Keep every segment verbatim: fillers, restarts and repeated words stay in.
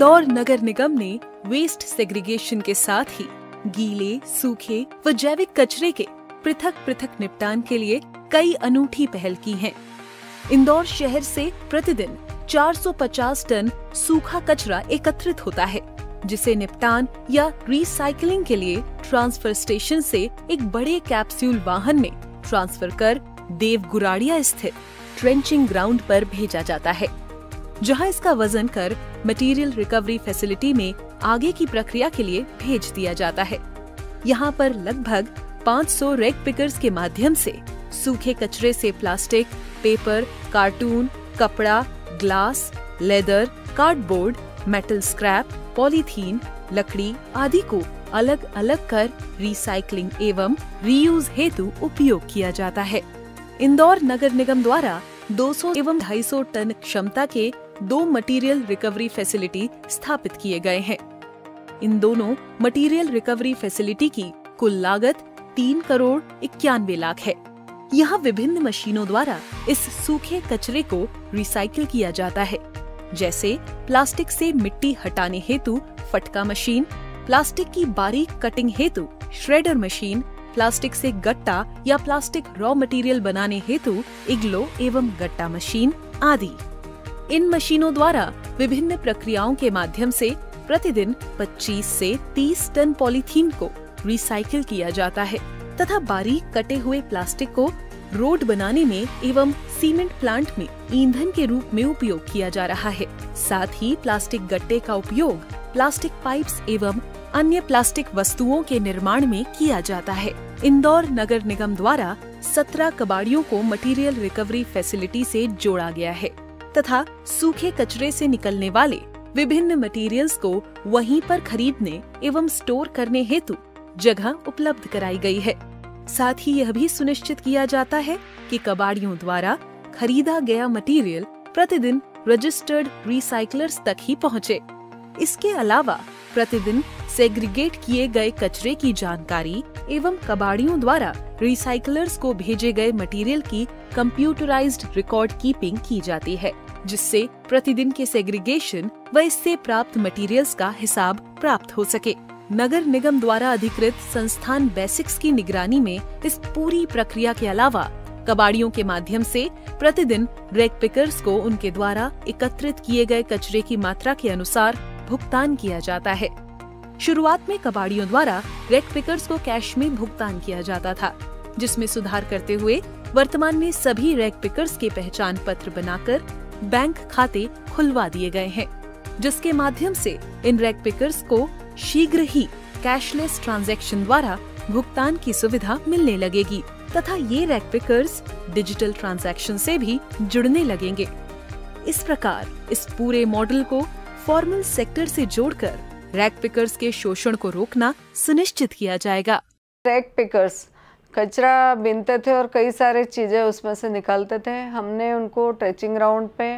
इंदौर नगर निगम ने waste segregation के साथ ही गीले, सूखे व जैविक कचरे के पृथक पृथक निपटान के लिए कई अनूठी पहल की हैं। इंदौर शहर से प्रतिदिन चार सौ पचास टन सूखा कचरा एकत्रित होता है, जिसे निपटान या रिसाइकलिंग के लिए ट्रांसफर स्टेशन से एक बड़े कैप्सूल वाहन में ट्रांसफर कर देवगुराड़िया स्थित ट्रेंचिंग ग्राउंड पर भेजा जाता है, जहां इसका वजन कर मटेरियल रिकवरी फैसिलिटी में आगे की प्रक्रिया के लिए भेज दिया जाता है। यहां पर लगभग पाँच सौ रैक पिकर्स के माध्यम से सूखे कचरे से प्लास्टिक, पेपर, कार्टून, कपड़ा, glass, leather, cardboard, metal scrap, polythene, लकड़ी आदि को अलग अलग कर रिसाइकलिंग एवं रीयूज हेतु उपयोग किया जाता है। इंदौर नगर निगम द्वारा दो सौ एवं ढाई सौ टन क्षमता के दो मटेरियल रिकवरी फैसिलिटी स्थापित किए गए हैं। इन दोनों मटेरियल रिकवरी फैसिलिटी की कुल लागत तीन करोड़ इक्यानवे लाख है। यहाँ विभिन्न मशीनों द्वारा इस सूखे कचरे को रिसाइकिल किया जाता है, जैसे प्लास्टिक से मिट्टी हटाने हेतु फटका मशीन, प्लास्टिक की बारीक कटिंग हेतु श्रेडर मशीन, प्लास्टिक से गट्टा या प्लास्टिक रॉ मटेरियल बनाने हेतु इग्लो एवं गट्टा मशीन आदि। इन मशीनों द्वारा विभिन्न प्रक्रियाओं के माध्यम से प्रतिदिन पच्चीस से तीस टन पॉलीथीन को रिसाइकिल किया जाता है तथा बारीक कटे हुए प्लास्टिक को रोड बनाने में एवं सीमेंट प्लांट में ईंधन के रूप में उपयोग किया जा रहा है। साथ ही प्लास्टिक गट्टे का उपयोग प्लास्टिक पाइप्स एवं अन्य प्लास्टिक वस्तुओं के निर्माण में किया जाता है। इंदौर नगर निगम द्वारा सत्रह कबाड़ियों को मटेरियल रिकवरी फैसिलिटी से जोड़ा गया है तथा सूखे कचरे से निकलने वाले विभिन्न मटेरियल्स को वहीं पर खरीदने एवं स्टोर करने हेतु जगह उपलब्ध कराई गई है। साथ ही यह भी सुनिश्चित किया जाता है कि कबाड़ियों द्वारा खरीदा गया मटेरियल प्रतिदिन रजिस्टर्ड रिसाइकलर्स तक ही पहुँचे। इसके अलावा प्रतिदिन सेग्रीगेट किए गए कचरे की जानकारी एवं कबाड़ियों द्वारा रिसाइकलर्स को भेजे गए मटेरियल की कंप्यूटराइज्ड रिकॉर्ड कीपिंग की जाती है, जिससे प्रतिदिन के सेग्रीगेशन व इससे प्राप्त मटेरियल्स का हिसाब प्राप्त हो सके। नगर निगम द्वारा अधिकृत संस्थान बेसिक्स की निगरानी में इस पूरी प्रक्रिया के अलावा कबाड़ियों के माध्यम से प्रतिदिन रैक पिकर्स को उनके द्वारा एकत्रित किए गए कचरे की मात्रा के अनुसार भुगतान किया जाता है। शुरुआत में कबाड़ियों द्वारा रैक पिकर्स को कैश में भुगतान किया जाता था, जिसमें सुधार करते हुए वर्तमान में सभी रैक पिकर्स के पहचान पत्र बनाकर बैंक खाते खुलवा दिए गए हैं, जिसके माध्यम से इन रैक पिकर्स को शीघ्र ही कैशलेस ट्रांजैक्शन द्वारा भुगतान की सुविधा मिलने लगेगी तथा ये रैक पिकर्स डिजिटल ट्रांजैक्शन से भी जुड़ने लगेंगे। इस प्रकार इस पूरे मॉडल को फॉर्मल सेक्टर से जोड़कर रैक पिकर्स के शोषण को रोकना सुनिश्चित किया जाएगा। रैक पिकर्स कचरा बीनते थे और कई सारे चीज़ें उसमें से निकालते थे। हमने उनको ट्रेचिंग ग्राउंड पे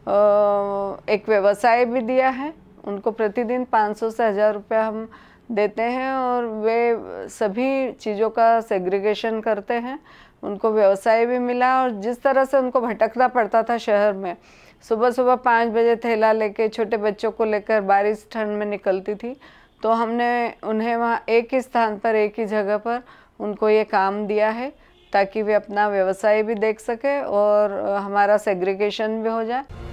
एक व्यवसाय भी दिया है। उनको प्रतिदिन पाँच सौ से हज़ार रुपया हम देते हैं और वे सभी चीज़ों का सेग्रीगेशन करते हैं। उनको व्यवसाय भी मिला और जिस तरह से उनको भटकना पड़ता था शहर में, सुबह सुबह पाँच बजे थैला लेके छोटे बच्चों को लेकर बारिश ठंड में निकलती थी, तो हमने उन्हें वहाँ एक ही स्थान पर एक ही जगह पर उनको ये काम दिया है ताकि वे अपना व्यवसाय भी देख सके और हमारा सेग्रीगेशन भी हो जाए।